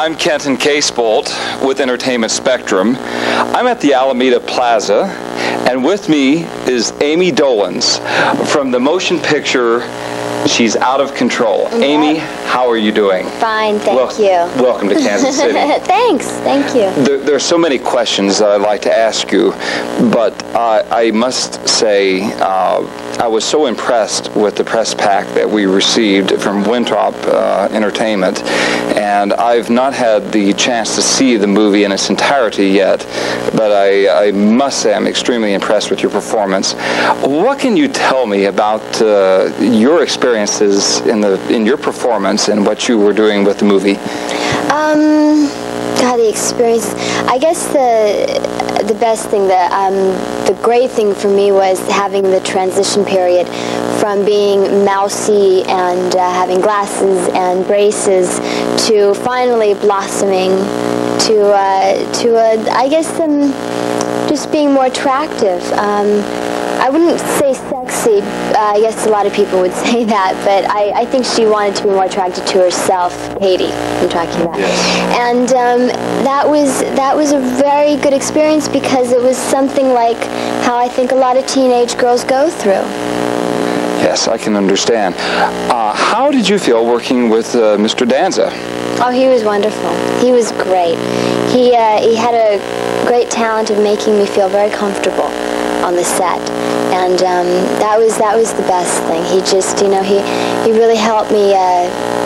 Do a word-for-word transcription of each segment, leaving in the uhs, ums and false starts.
I'm Kenton Casebolt with Entertainment Spectrum. I'm at the Alameda Plaza, and with me is Amie Dolenz from the motion picture She's Out of Control. Mm-hmm. Amie, how are you doing? Fine, thank well, you. Welcome to Kansas City. Thanks, thank you. There, there are so many questions that I'd like to ask you, but uh, I must say uh, I was so impressed with the press pack that we received from Winthrop uh, Entertainment, and I've not had the chance to see the movie in its entirety yet, but I, I must say I'm extremely impressed with your performance. What can you tell me about uh, your experiences in the in your performance and what you were doing with the movie? Um, God, the experience. I guess the the best thing, the um, the great thing for me was having the transition period from being mousy and uh, having glasses and braces to finally blossoming to uh, to uh, I guess um, just being more attractive. Um, I wouldn't say sexy. Uh, I guess a lot of people would say that, but I, I think she wanted to be more attracted to herself, Katie, I'm talking about. Yes. And um, that was that was a very good experience because it was something like how I think a lot of teenage girls go through. Yes, I can understand. Uh, how did you feel working with uh, Mister Danza? Oh, he was wonderful. He was great. He uh, he had a great talent of making me feel very comfortable on the set, and um, that was that was the best thing. He just, you know, he he really helped me uh,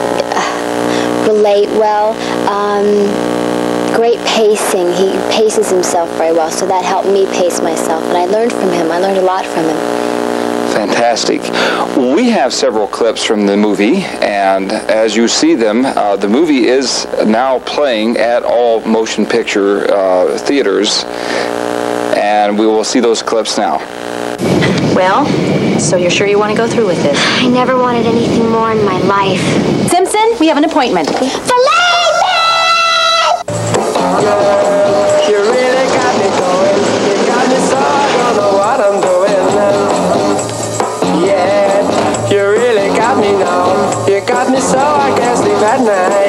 relate well. Um, great pacing. He paces himself very well, so that helped me pace myself, and I learned from him. I learned a lot from him. Fantastic. We have several clips from the movie, and as you see them, uh, the movie is now playing at all motion picture uh, theaters, and we will see those clips now. Well, so you're sure you want to go through with this? I never wanted anything more in my life. Simpson, we have an appointment. You really got me going. You got me so I don't know what I'm doing now. Yeah, you really got me now. You got me so I can't sleep at night.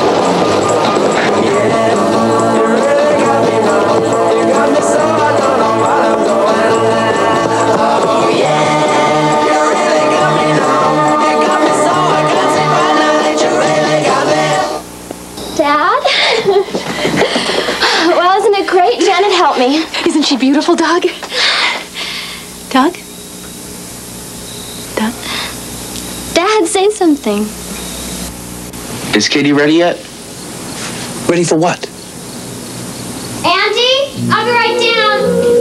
Yeah, you really got me now. You got me so I don't know what I'm doing now. Oh yeah, you really got me now. You got me so I can't sleep at night. You really got me. Dad? Well, isn't it great? Janet helped me. Isn't she beautiful, Doug? Doug? Doug? Dad, say something. Is Katie ready yet? Ready for what? Auntie, I'll be right down.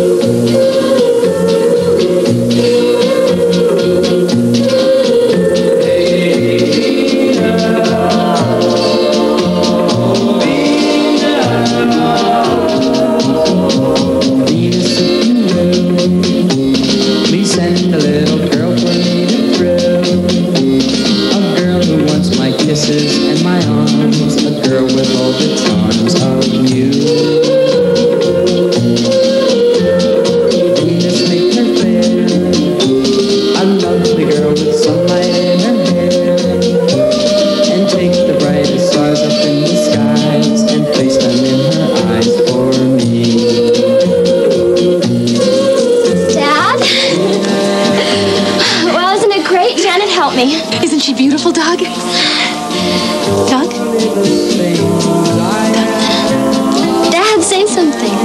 Please send a little girl for me to thrill. A girl who wants my kisses and my arms. A girl with all the charms of you. Venus make her fair. A lovely girl with sunlight in her hair. And take the brightest stars up in the skies and place them in her eyes for me. Dad? Well, isn't it great? Janet helped me. Isn't she beautiful, Doug? Doug? Dad, say something.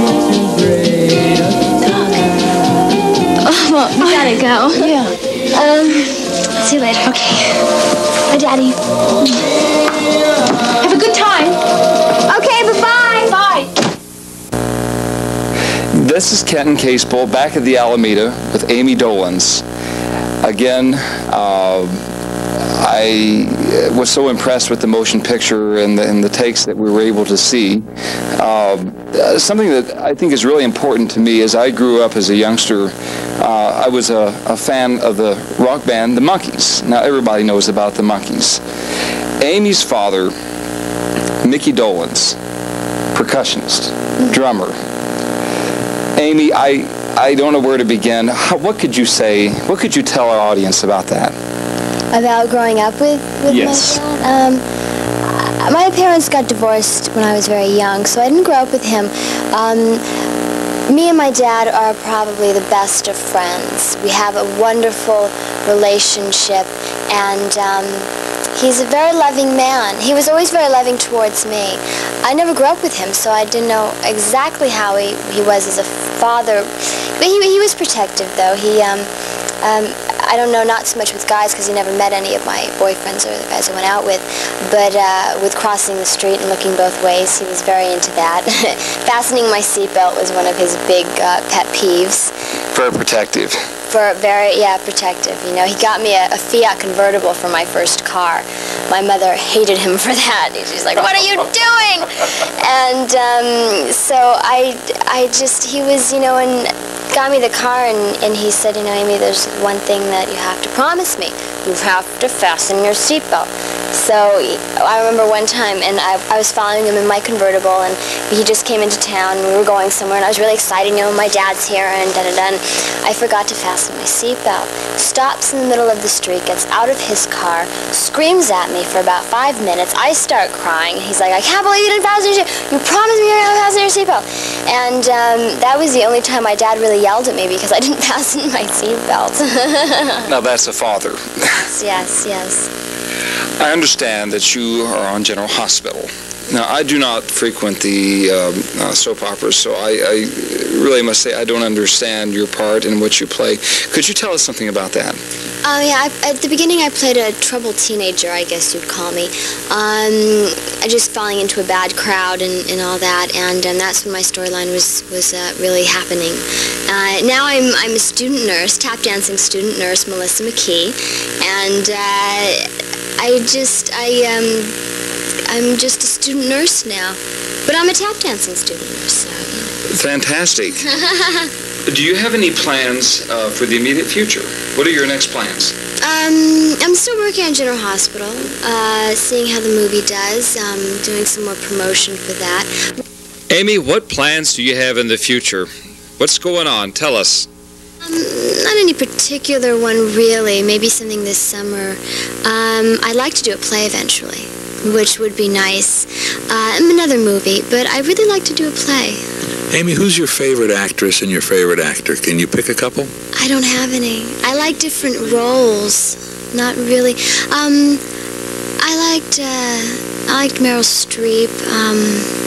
Doug? Oh, well, we gotta go. Yeah. Um, see you later. Okay. Bye, Daddy. Have a good time. Okay, bye-bye. Bye. This is Kenton Casebolt back at the Alameda with Amie Dolenz. Again, uh, I was so impressed with the motion picture and the, and the takes that we were able to see. Uh, something that I think is really important to me as I grew up as a youngster, uh, I was a, a fan of the rock band The Monkees. Now everybody knows about The Monkees. Amie's father, Mickey Dolenz, percussionist, drummer. Amie, I, I don't know where to begin. How, what could you say, what could you tell our audience about that? About growing up with, with Yes. my dad? Um, My parents got divorced when I was very young, so I didn't grow up with him. Um, me and my dad are probably the best of friends. We have a wonderful relationship, and um, he's a very loving man. He was always very loving towards me. I never grew up with him, so I didn't know exactly how he, he was as a father. But he, he was protective, though. He, um, um, I don't know, not so much with guys, because he never met any of my boyfriends or the guys I went out with, but uh, with crossing the street and looking both ways, he was very into that. Fastening my seatbelt was one of his big uh, pet peeves. Very protective. For very, yeah, protective. You know, he got me a, a Fiat convertible for my first car. My mother hated him for that. She's like, "What are you doing?" And um, so I, I just, he was, you know, and got me the car, and, and he said, "You know, Amy, there's one thing that you have to promise me. You have to fasten your seatbelt." So I remember one time, and I, I was following him in my convertible, and he just came into town, and we were going somewhere, and I was really excited, you know, my dad's here, and da-da-da. I forgot to fasten my seatbelt. Stops in the middle of the street, gets out of his car, screams at me for about five minutes. I start crying. He's like, "I can't believe you didn't fasten your seatbelt. You promised me you were going to fasten your seatbelt." And um, that was the only time my dad really yelled at me because I didn't fasten my seatbelt. Now that's a father. Yes, yes, yes. I understand that you are on General Hospital. Now, I do not frequent the um, uh, soap operas, so I, I really must say I don't understand your part in what you play. Could you tell us something about that? Oh, yeah, I, at the beginning I played a troubled teenager, I guess you'd call me. Um, just falling into a bad crowd and, and all that, and um, that's when my storyline was, was uh, really happening. Uh, now I'm, I'm a student nurse, tap dancing student nurse, Melissa McKee, and uh, I just, I, um, I'm just a student nurse now, but I'm a tap dancing student nurse, so, you know. Fantastic. Do you have any plans uh, for the immediate future? What are your next plans? Um, I'm still working on General Hospital, uh, seeing how the movie does, um, doing some more promotion for that. Amy, what plans do you have in the future? What's going on? Tell us. Um, not any particular one, really. Maybe something this summer. Um, I'd like to do a play eventually, which would be nice. Uh, another movie, but I'd really like to do a play. Amy, who's your favorite actress and your favorite actor? Can you pick a couple? I don't have any. I like different roles. Not really. Um, I liked, uh, I liked Meryl Streep. Um...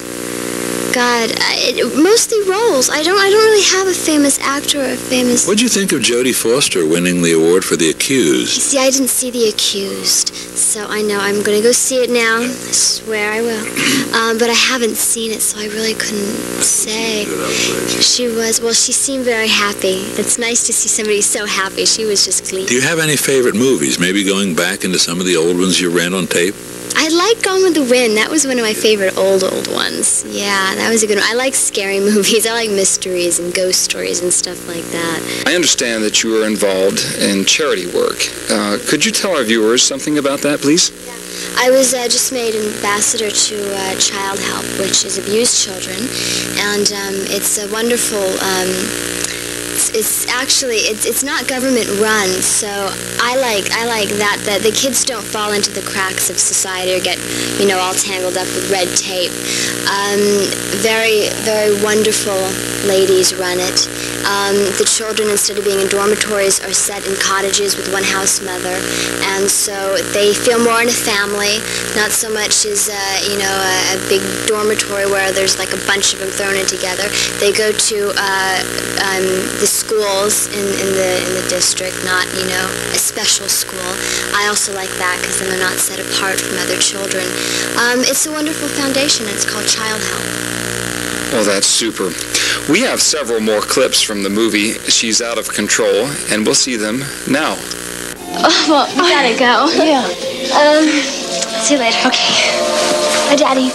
God, I, mostly roles. I don't. I don't really have a famous actor or a famous. What'd you think of Jodie Foster winning the award for The Accused? See, I didn't see The Accused, so I know I'm going to go see it now. I swear I will. Um, but I haven't seen it, so I really couldn't say. She was. Well, she seemed very happy. It's nice to see somebody so happy. She was just gleeful. Do you have any favorite movies? Maybe going back into some of the old ones you ran on tape? I like Gone with the Wind. That was one of my favorite old, old ones. Yeah, that was a good one. I like scary movies. I like mysteries and ghost stories and stuff like that. I understand that you are involved in charity work. Uh, could you tell our viewers something about that, please? I was uh, just made ambassador to uh, Child Help, which is abused children, and um, it's a wonderful... Um, It's, it's actually, it's, it's not government run, so I like I like that, that the kids don't fall into the cracks of society or get, you know, all tangled up with red tape. Um, very, very wonderful ladies run it. Um, the children, instead of being in dormitories, are set in cottages with one house mother, and so they feel more in a family, not so much as, uh, you know, a, a big dormitory where there's like a bunch of them thrown in together. They go to uh, um, the schools in, in the in the district, not, you know, a special school. I also like that because then they're not set apart from other children. Um, it's a wonderful foundation. It's called Child Help. Oh, that's super. We have several more clips from the movie She's Out of Control, and we'll see them now. Oh, well, we gotta go. Yeah. Um, see you later. Okay. Bye, Daddy.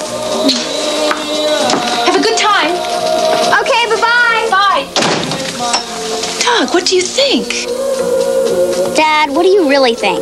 Have a good time. Okay, bye-bye. Bye. Doug, what do you think? Dad, what do you really think?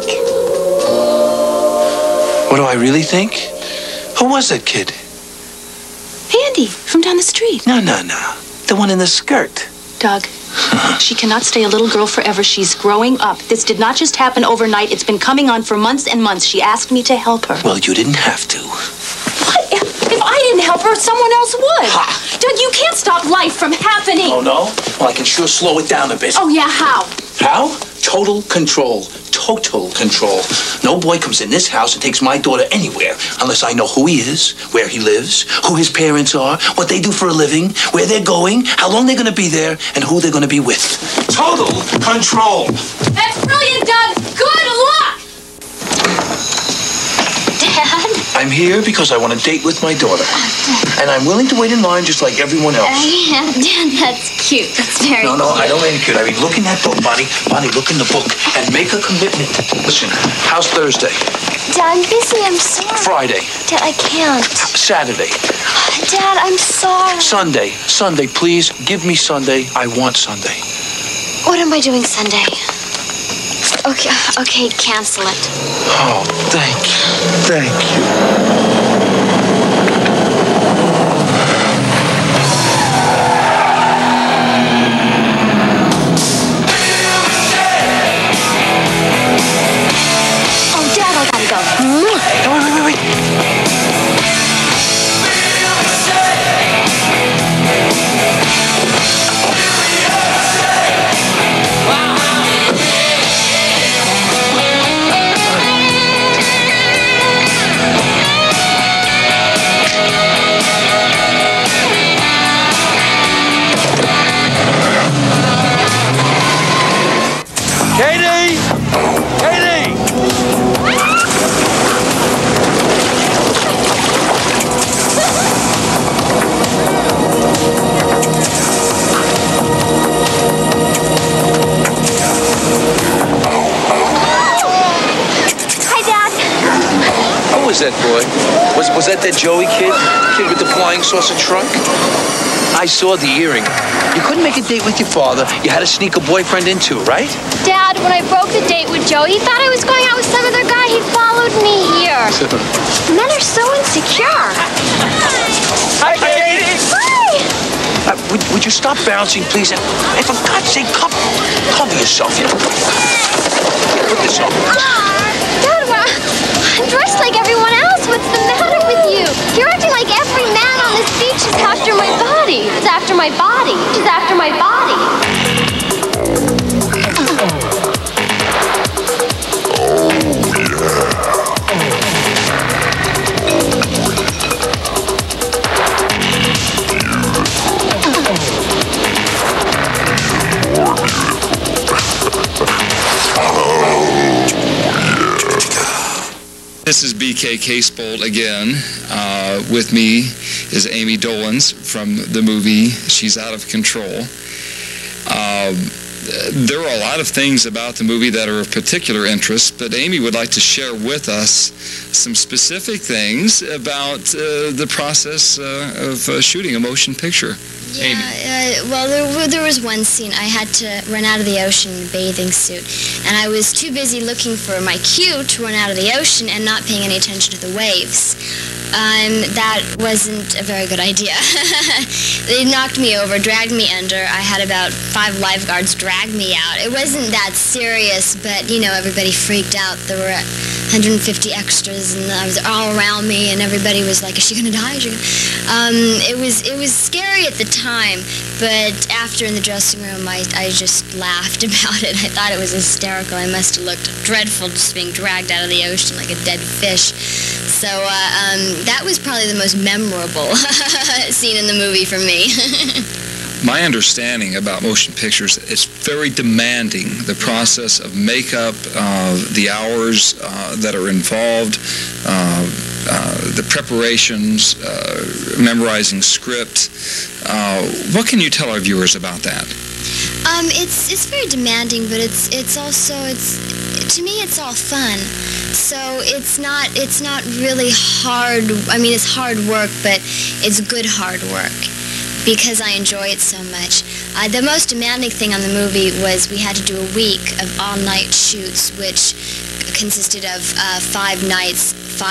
What do I really think? Who was that kid? Andy, from down the street. No, no, no. The one in the skirt. Doug, She cannot stay a little girl forever. She's growing up. This did not just happen overnight. It's been coming on for months and months. She asked me to help her. Well, you didn't have to. What? If, if I didn't help her, someone else would. Ha. Doug, you can't stop life from happening. Oh, no? Well, I can sure slow it down a bit. Oh, yeah, how? How? Total control. Total control. No boy comes in this house and takes my daughter anywhere unless I know who he is, where he lives, who his parents are, what they do for a living, where they're going, how long they're going to be there, and who they're going to be with. Total control. That's brilliant, Doug. Good luck. Dad? I'm here because I want to date with my daughter. And I'm willing to wait in line just like everyone else. Uh, yeah, Dad, that's cute. That's very No, no, cute. I don't mean cute. I mean, look in that book, Bonnie. Bonnie, look in the book and make a commitment. Listen, how's Thursday? Dad, I'm busy. I'm sorry. Friday. Dad, I can't. Saturday. Dad, I'm sorry. Sunday. Sunday, please. Give me Sunday. I want Sunday. What am I doing Sunday? Okay, okay, cancel it. Oh, thank you. Thank you. Oh, Dad, I gotta go. Wait, wait, wait, wait. Katie! Katie! Hi, Dad. Who was that boy? Was was that that Joey kid? Kid with the flying saucer trunk? I saw the earring. You couldn't make a date with your father. You had to sneak a boyfriend into, right? Dad, when I broke the date with Joe, he thought I was going out with some other guy. He followed me here. Men are so insecure. Hi, Katie! Hi! Uh, would, would you stop bouncing, please? And, and for God's sake, cover, cover yourself. You know? Put this on. Dad, well, I'm dressed like everyone else. What's the matter with you? You're acting like every man on this beach is after my body. It's after my body. It's after my body. This is B K Casebolt again. Uh, with me is Amie Dolenz from the movie She's Out of Control. Uh, there are a lot of things about the movie that are of particular interest, but Amie would like to share with us some specific things about uh, the process uh, of uh, shooting a motion picture. Yeah, uh, well, there, there was one scene. I had to run out of the ocean in a bathing suit, and I was too busy looking for my cue to run out of the ocean and not paying any attention to the waves. Um, that wasn't a very good idea. They knocked me over, dragged me under. I had about five lifeguards drag me out. It wasn't that serious, but, you know, everybody freaked out. There were one hundred fifty extras, and I was all around me, and everybody was like, is she going to die? Is she gonna... Um, it was it was scary at the time, but after in the dressing room, I, I just laughed about it. I thought it was hysterical. I must have looked dreadful just being dragged out of the ocean like a dead fish. So uh, um, that was probably the most memorable scene in the movie for me. My understanding about motion pictures, it's very demanding. The process of makeup, uh, the hours uh, that are involved, uh, uh, the preparations, uh, memorizing script. Uh, what can you tell our viewers about that? Um, it's it's very demanding, but it's it's also it's to me it's all fun. So it's not it's not really hard. I mean, it's hard work, but it's good hard work, because I enjoy it so much. Uh, the most demanding thing on the movie was we had to do a week of all-night shoots, which consisted of uh, five nights, five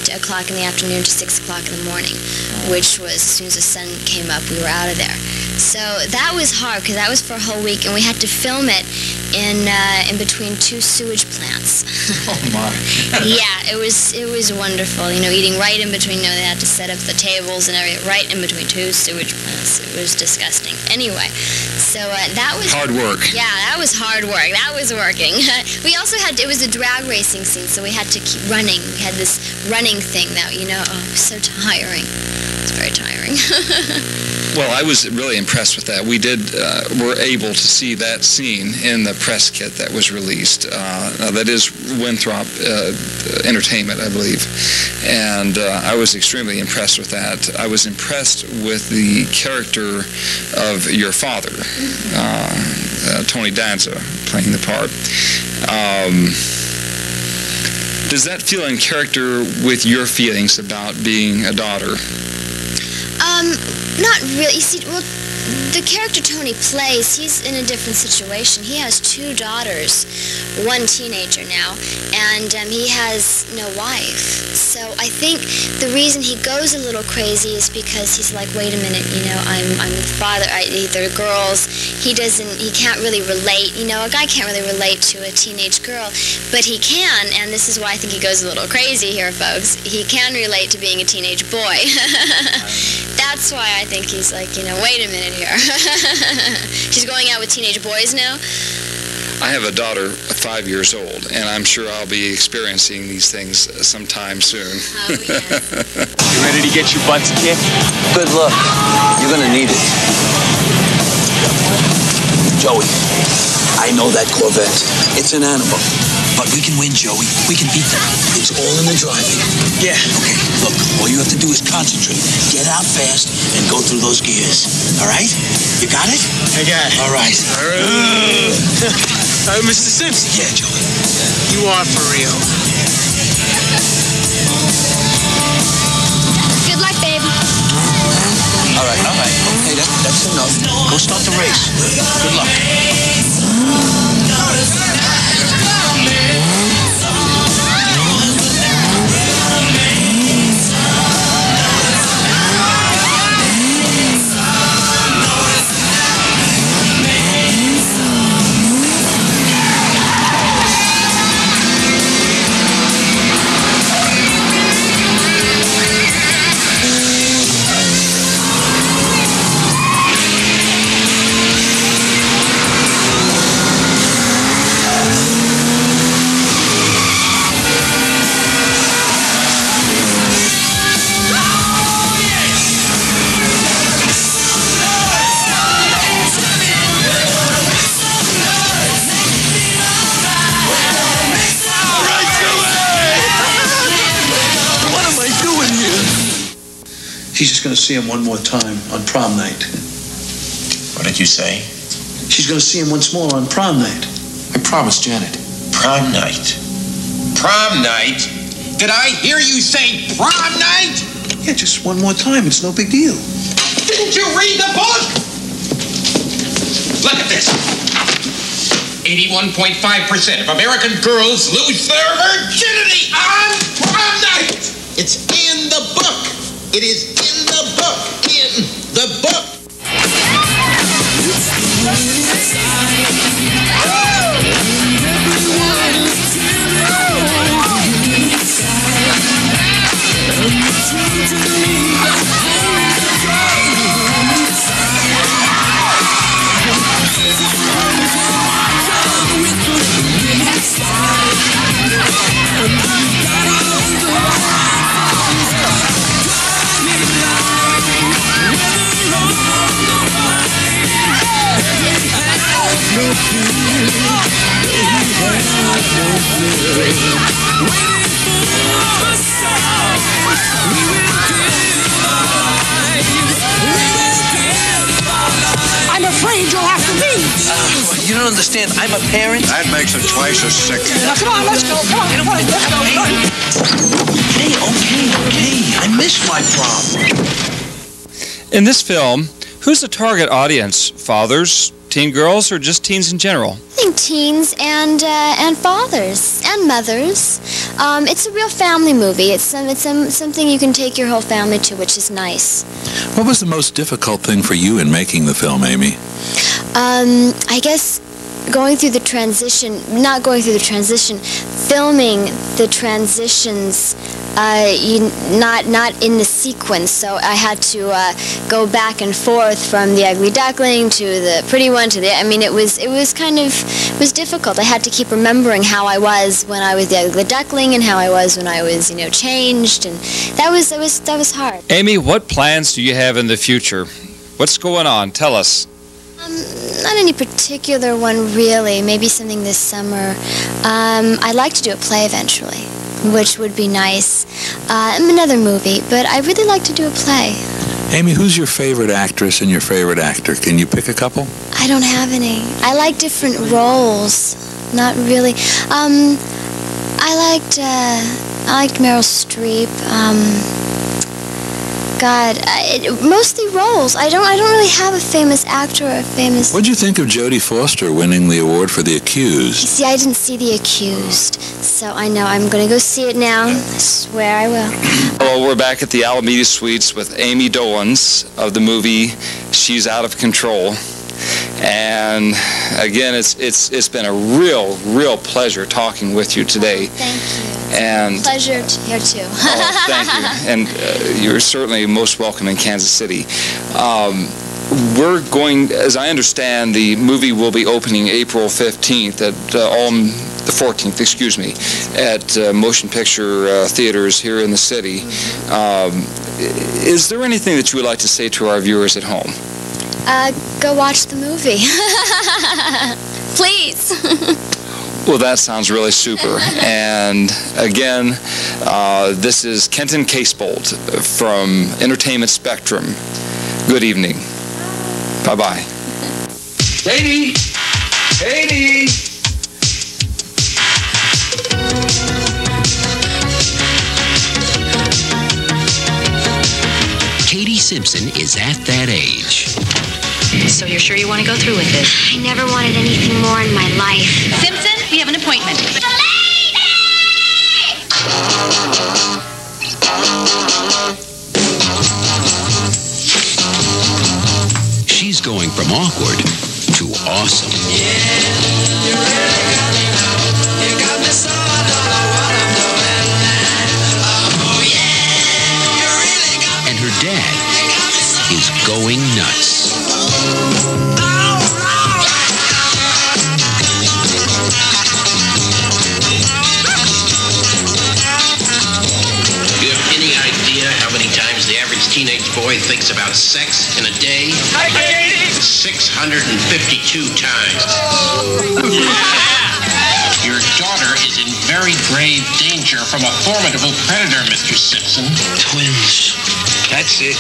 eight o'clock in the afternoon to six o'clock in the morning, which was, as soon as the sun came up, we were out of there. So that was hard, because that was for a whole week, and we had to film it in uh, in between two sewage plants. Oh my! Yeah, it was it was wonderful. You know, eating right in between. You know, they had to set up the tables and everything right in between two sewage plants. It was disgusting. Anyway, so uh, that was hard work. Yeah, that was hard work. That was working. We also had it was a drag racing scene, so we had to keep running. We had this running thing that you know, oh, it was so tiring. It's very tiring. Well, I was really impressed with that. We did, uh, were able to see that scene in the press kit that was released. Uh, that is Winthrop uh, Entertainment, I believe. And uh, I was extremely impressed with that. I was impressed with the character of your father, uh, uh, Tony Danza, playing the part. Um, does that feel in character with your feelings about being a daughter? Um, not really. You see, well, the character Tony plays, he's in a different situation. He has two daughters, one teenager now, and um, he has no wife. So I think the reason he goes a little crazy is because he's like, wait a minute, you know, I'm I'm the father. I, they're girls. He doesn't. He can't really relate. You know, a guy can't really relate to a teenage girl, but he can, and this is why I think he goes a little crazy here, folks. He can relate to being a teenage boy. That's why I think he's like, you know, wait a minute here. She's going out with teenage boys now? I have a daughter five years old, and I'm sure I'll be experiencing these things sometime soon. Oh, yeah. You ready to get your butts kicked? Good luck. You're gonna need it. Joey, I know that Corvette. It's an animal. But we can win, Joey. We can beat them. It's all in the driving. Yeah. Okay, look, all you have to do is concentrate. Get out fast and go through those gears. All right? You got it? I got it. All right. Uh, Mister Simpson. Yeah, Joey. You are for real. Good luck, babe. All right, all right. Okay, that, that's enough. Go start the race. Good luck. She's just going to see him one more time on prom night. What did you say? She's going to see him once more on prom night. I promised Janet. Prom night. Prom night? Did I hear you say prom night? Yeah, just one more time. It's no big deal. Didn't you read the book? Look at this. eighty-one point five percent of American girls lose their virginity on prom night. It's in the book. It is in the book. In the book. I'm afraid you'll have to leave. Uh, you don't understand. I'm a parent. That makes him twice as sick. Now, come on, let's go. Come on, come on, let's go. Come on. Okay, okay, okay. I missed my prom. In this film, who's the target audience? Fathers, teen girls, or just teens in general? I think teens and uh, and fathers and mothers. Um, it's a real family movie. It's some, it's some, something you can take your whole family to, which is nice. What was the most difficult thing for you in making the film, Amie? Um, I guess going through the transition, not going through the transition, filming the transitions, uh, you, not not in the sequence. So I had to uh, go back and forth from the ugly duckling to the pretty one to the. I mean, it was it was kind of it was difficult. I had to keep remembering how I was when I was the ugly duckling and how I was when I was, you know, changed, and that was that was that was hard. Amie, what plans do you have in the future? What's going on? Tell us. Um, not any particular one, really. Maybe something this summer. Um, I'd like to do a play eventually, which would be nice. Uh, another movie, but I really like to do a play. Amie, who's your favorite actress and your favorite actor? Can you pick a couple? I don't have any. I like different roles. Not really. Um, I liked, uh, I liked Meryl Streep. Um... God, I, it, mostly roles. I don't. I don't really have a famous actor or a famous. What'd you think of Jodie Foster winning the award for The Accused? See, I didn't see The Accused, so I know I'm going to go see it now. I swear I will. Hello, we're back at the Alameda Suites with Amie Dolenz of the movie She's Out of Control. And again, it's it's it's been a real, real pleasure talking with you today. Oh, thank you. And pleasure to here too. Oh, thank you. And uh, you're certainly most welcome in Kansas City. Um, we're going, as I understand, the movie will be opening April fifteenth at uh, all, the fourteenth, excuse me, at uh, motion picture uh, theaters here in the city. Um, is there anything that you would like to say to our viewers at home? Uh, go watch the movie. Please. Well, that sounds really super. And again, uh, this is Kenton Casebolt from Entertainment Spectrum. Good evening. Bye-bye. Katie! Katie! Katie Simpson is at that age. So you're sure you want to go through with this? I never wanted anything more in my life. Simpson, we have an appointment. She's going from awkward to awesome. Yeah, you really got me now. You got me so I don't know what I'm doing. Oh yeah, you really got me. And her dad is going nuts. Do you have any idea how many times the average teenage boy thinks about sex in a day? Hi, Katie! six hundred fifty-two times. Your daughter is in very grave danger from a formidable predator, Mister Simpson. Twins. That's it.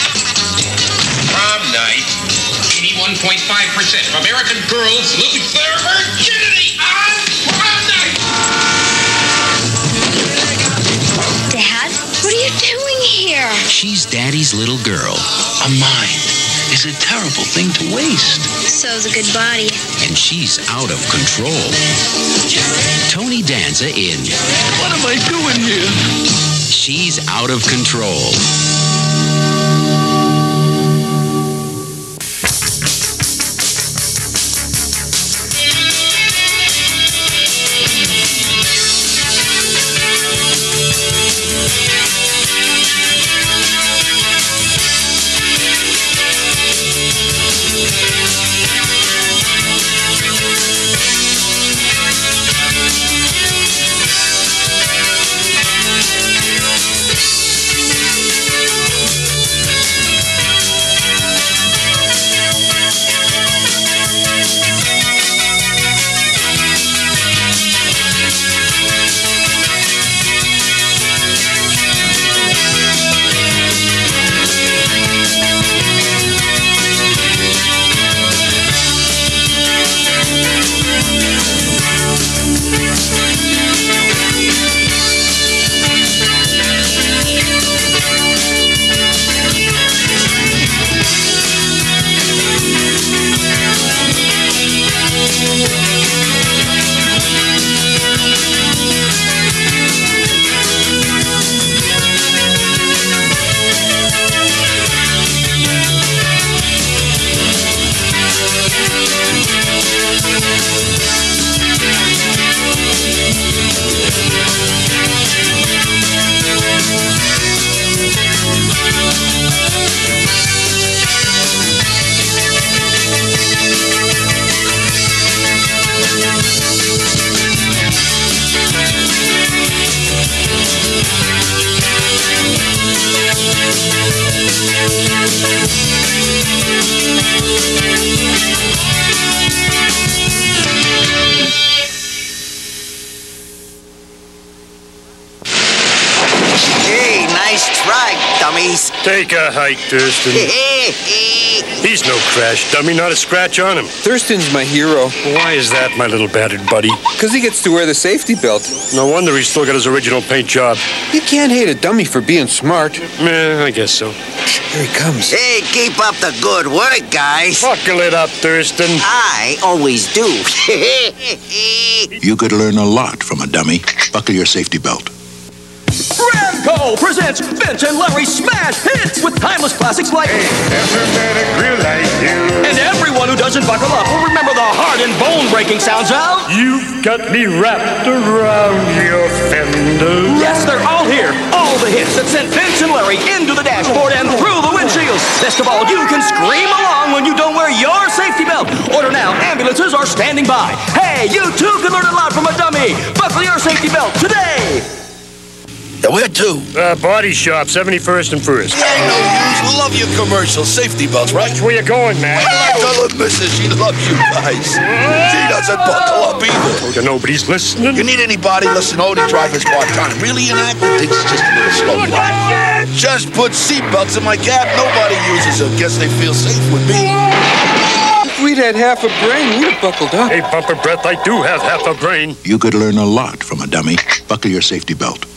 Prom night, eighty-one point five percent of American girls lose their virginity on prom night. Dad, what are you doing here? She's Daddy's little girl. A mind is a terrible thing to waste. So's a good body. And she's out of control. Tony Danza in What am I doing here? She's Out of Control. Nice try, dummies. Take a hike, Thurston. He's no crash dummy, not a scratch on him. Thurston's my hero. Why is that, my little battered buddy? Because he gets to wear the safety belt. No wonder he's still got his original paint job. You can't hate a dummy for being smart. Eh, I guess so. Here he comes. Hey, keep up the good work, guys. Buckle it up, Thurston. I always do. You could learn a lot from a dummy. Buckle your safety belt. Ramco presents Vince and Larry Smash Hits with timeless classics like Hey, never met a grill like you. And everyone who doesn't buckle up will remember the heart and bone-breaking sounds of You've got me wrapped around your fender. Yes, they're all here. All the hits that sent Vince and Larry into the dashboard and through the windshields. Best of all, you can scream along when you don't wear your safety belt. Order now. Ambulances are standing by. Hey, you too can learn a lot from a dummy. Buckle your safety belt today. Yeah, where to? Uh, body shop, seventy-first and first. Yeah, no use. We love your commercial safety belts, right? Watch where you're going, man. I tell her, missus, she loves you guys. She doesn't buckle up either. Told you nobody's listening. You need anybody? Listen, Odie drive his car time. Really inactive. Thinks it's just a little slow. Just put seatbelts in my cab. Nobody uses them. Guess they feel safe with me. If we'd had half a brain, we'd have buckled up. Hey, bumper breath, I do have half a brain. You could learn a lot from a dummy. Buckle your safety belt.